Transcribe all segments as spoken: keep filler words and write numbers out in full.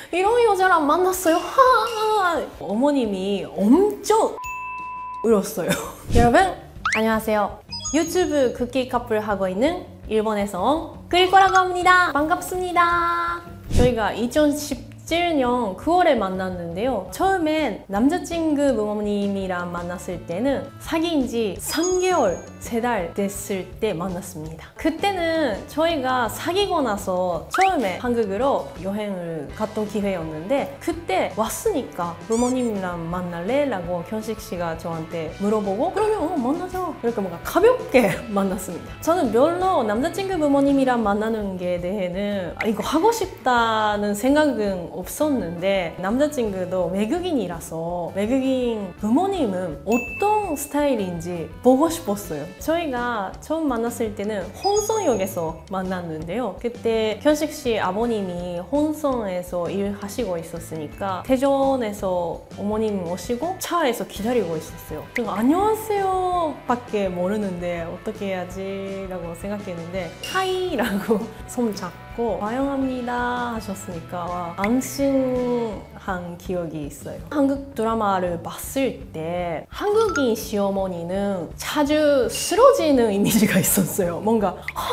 이런 여자랑 만났어요. 하! 어머님이 엄청 울었어요. 여러분 안녕하세요. 유튜브 쿠키 커플 하고 있는 일본에서 온 그리코라고 합니다. 반갑습니다. 저희가 이천십칠 년 구월에 만났는데요. 처음엔 남자친구 부모님이랑 만났을 때는 사귄 지 삼 개월, 세 달 됐을 때 만났습니다. 그때는 저희가 사귀고 나서 처음에 한국으로 여행을 갔던 기회였는데 그때 왔으니까 부모님이랑 만날래? 라고 현식 씨가 저한테 물어보고 그러면 어, 만나자. 이렇게 뭔가 가볍게 만났습니다. 저는 별로 남자친구 부모님이랑 만나는 게 대해는 아, 이거 하고 싶다는 생각은 없었는데 남자친구도 외국인이라서 외국인 부모님은 어떤 스타일인지 보고 싶었어요. 저희가 처음 만났을 때는 혼성역에서 만났는데요. 그때 현식 씨 아버님이 혼성에서 일하시고 있었으니까 대전에서 어머님 오시고 차에서 기다리고 있었어요. 그래서 안녕하세요 밖에 모르는데 어떻게 해야지 라고 생각했는데 하이라고 손 잡고 환영합니다 하셨으니까 와, 안심한 기억이 있어요. 한국 드라마를 봤을 때 한국인 시어머니는 자주 쓰러지는 이미지가 있었어요. 뭔가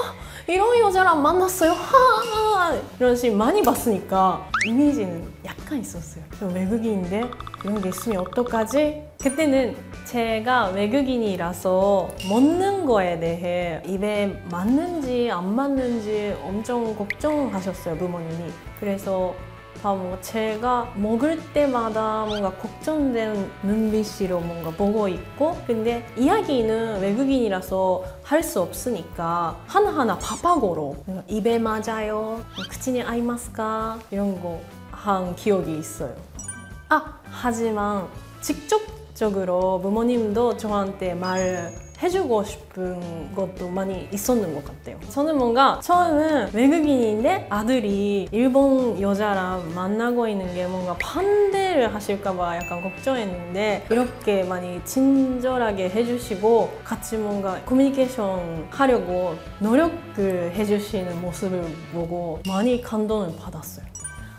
이런 여자랑 만났어요. 하! 이런 씬 많이 봤으니까 이미지는 약간 있었어요. 외국인인데 이런 게 있으면 어떡하지? 그때는 제가 외국인이라서 먹는 거에 대해 입에 맞는지 안 맞는지 엄청 걱정하셨어요, 부모님이. 그래서 다 뭔가 제가 먹을 때마다 뭔가 걱정된 눈빛으로 뭔가 보고 있고 근데 이야기는 외국인이라서 할 수 없으니까 하나하나 밥하고로 입에 맞아요,口に合いますか? 이런 거 한 기억이 있어요. 아! 하지만 직접적으로 부모님도 저한테 말 해주고 싶은 것도 많이 있었는 것 같아요. 저는 뭔가 처음은 외국인인데 아들이 일본 여자랑 만나고 있는 게 뭔가 반대를 하실까봐 약간 걱정했는데 이렇게 많이 친절하게 해주시고 같이 뭔가 커뮤니케이션 하려고 노력을 해주시는 모습을 보고 많이 감동을 받았어요.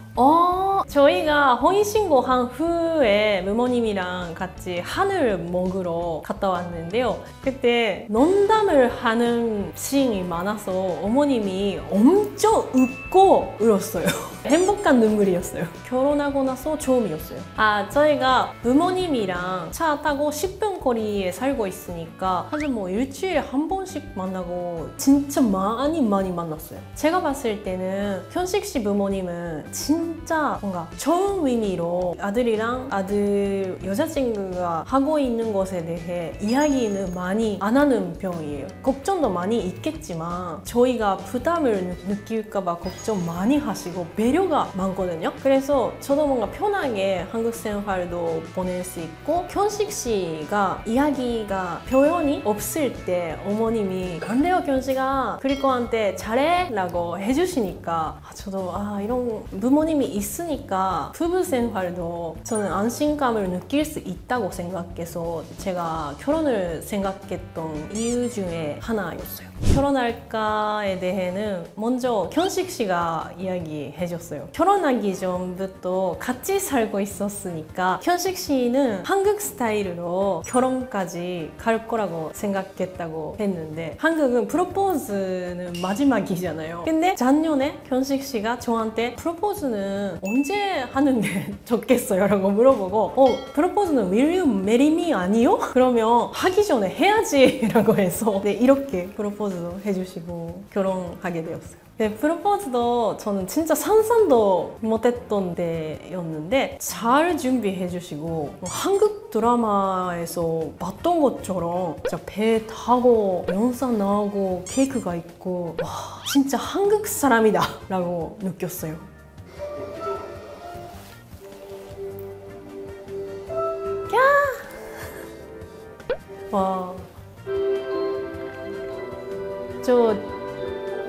어, 저희가 혼인신고한 후에 부모님이랑 같이 한을 먹으러 갔다 왔는데요. 그때 농담을 하는 씬이 많아서 어머님이 엄청 웃고 울었어요. 행복한 눈물이었어요. 결혼하고 나서 처음이었어요. 아, 저희가 부모님이랑 차 타고 십 분 거리에 살고 있으니까 사실 뭐 일주일에 한 번씩 만나고 진짜 많이 많이 만났어요. 제가 봤을 때는 현식 씨 부모님은 진짜 뭔가 좋은 의미로 아들이랑 아들 여자친구가 하고 있는 것에 대해 이야기는 많이 안 하는 편이에요. 걱정도 많이 있겠지만 저희가 부담을 느낄까봐 걱정 많이 하시고 배려가 많거든요. 그래서 저도 뭔가 편하게 한국 생활도 보낼 수 있고 현식 씨가 이야기가 표현이 없을 때 어머님이 안 돼요 현식아 그리코한테 잘해 라고 해주시니까 아, 저도 아 이런 부모님이 있으니까 부부 생활도 저는 안심감을 느낄 수 있다고 생각해서 제가 결혼을 생각했던 이유 중에 하나였어요. 결혼할까에 대해는 먼저 현식 씨가 이야기해줬어요. 결혼하기 전부터 같이 살고 있었으니까 현식 씨는 한국 스타일로 결혼까지 갈 거라고 생각했다고 했는데 한국은 프로포즈는 마지막이잖아요. 근데 작년에 현식 씨가 저한테 프로포즈는 언제 하는 게 좋겠어요? 라고 물어보고 어, 프로포즈는 will you marry me 아니요? 그러면 하기 전에 해야지 라고 해서 네, 이렇게 프로포즈도 해주시고 결혼하게 되었어요. 네, 프로포즈도 저는 진짜 상상도 못했던 때였는데 잘 준비해 주시고 뭐 한국 드라마에서 봤던 것처럼 진짜 배 타고 영상 나오고 케이크가 있고 와 진짜 한국 사람이다 라고 느꼈어요. 와, 저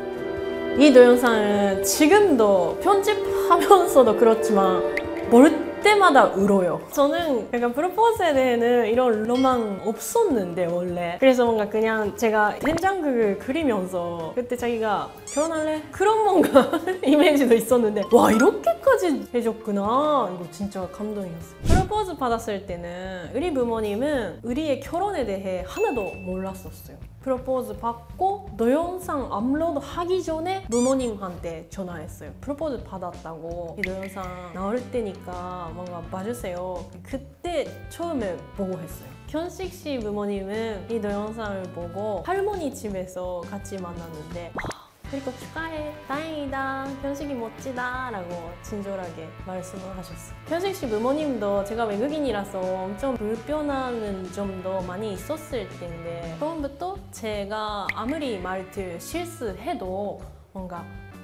이 동영상은 지금도 편집하면서도 그렇지만 멀 그때마다 울어요. 저는 약간 프로포즈에 대해는 이런 로망 없었는데 원래. 그래서 뭔가 그냥 제가 된장극을 그리면서 그때 자기가 결혼할래? 그런 뭔가 이미지도 있었는데 와 이렇게까지 해줬구나. 이거 진짜 감동이었어요. 프로포즈 받았을 때는 우리 부모님은 우리의 결혼에 대해 하나도 몰랐었어요. 프로포즈 받고 동영상 업로드 하기 전에 부모님한테 전화했어요. 프로포즈 받았다고 이 동영상 나올 때니까 뭔가 봐주세요. 그때 처음에 보고 했어요. 현식 씨 부모님은 이 동영상을 보고 할머니 집에서 같이 만났는데 그리고 축하해, 다행이다, 현식이 멋지다 라고 친절하게 말씀을 하셨어요. 현식 씨 부모님도 제가 외국인이라서 엄청 불편한 점도 많이 있었을 텐데 처음부터 제가 아무리 말투 실수해도 뭔가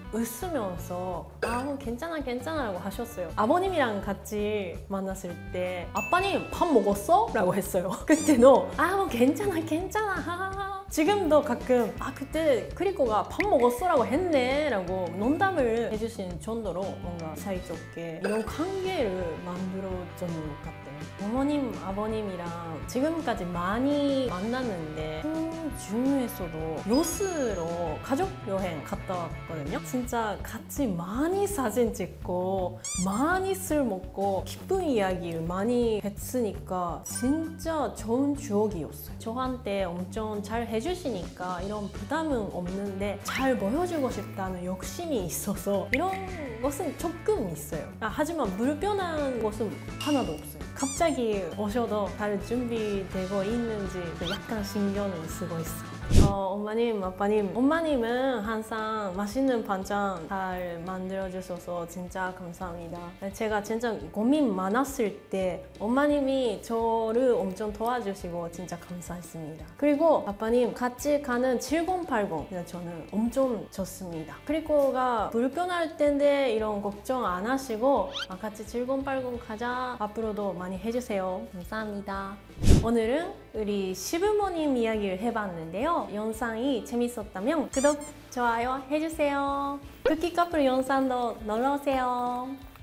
웃으면서 아 뭐 괜찮아 괜찮아 라고 하셨어요. 아버님이랑 같이 만났을 때 아빠님 밥 먹었어? 라고 했어요. 그때도 아 뭐 괜찮아 괜찮아 하하하. 지금도 가끔 아 그때 크리코가 밥 먹었어? 라고 했네 라고 농담을 해주신 정도로 뭔가 사이좋게 이런 관계를 만들어준 것 같아요. 어머님, 아버님이랑 지금까지 많이 만났는데 그 중에서도 요스로 가족 여행 갔다 왔거든요. 진짜 같이 많이 사진 찍고 많이 술 먹고 기쁜 이야기를 많이 했으니까 진짜 좋은 추억이었어요. 저한테 엄청 잘 해주시니까 이런 부담은 없는데 잘 보여주고 싶다는 욕심이 있어서 이런 것은 조금 있어요. 아, 하지만 불편한 것은 하나도 없어요. 갑자기 오셔도 잘 준비되고 있는지 약간 신경을 쓰고 있어요. 어, 엄마님, 아빠님, 엄마님은 항상 맛있는 반찬 잘 만들어주셔서 진짜 감사합니다. 제가 진짜 고민 많았을 때 엄마님이 저를 엄청 도와주시고 진짜 감사했습니다. 그리고 아빠님 같이 가는 칠공팔공 저는 엄청 좋습니다. 그리고가 불편할 텐데 이런 걱정 안 하시고 같이 칠공팔공 가자 앞으로도 많이 해주세요. 감사합니다. 오늘은 우리 시부모님 이야기를 해봤는데요. 영상이 재밌었다면 구독, 좋아요 해주세요. 쿠키 커플 영상도 놀러오세요.